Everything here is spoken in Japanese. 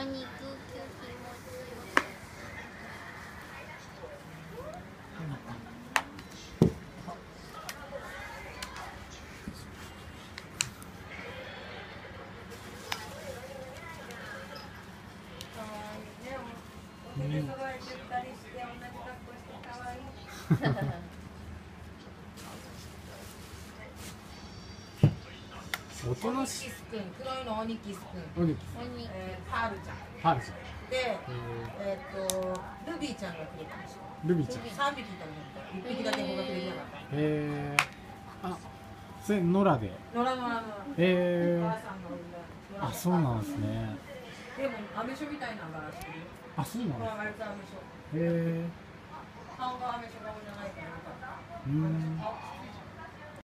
あ、肉球気持ちいい。 おとなしい。 黒いのオニキスくん。 オニキス。 パールちゃん。 パールちゃん。 で、ルビーちゃんが来るかもしれない。 ルビーちゃん。 3匹いたのに、1匹だけ捕獲できなかった。 あ、それ野良で。 野良。 あ、そうなんですね。 でも、アメショみたいなのがしてる。 あ、そうなんですね。 あいつアメショ。顔がアメショ顔じゃないからよかった。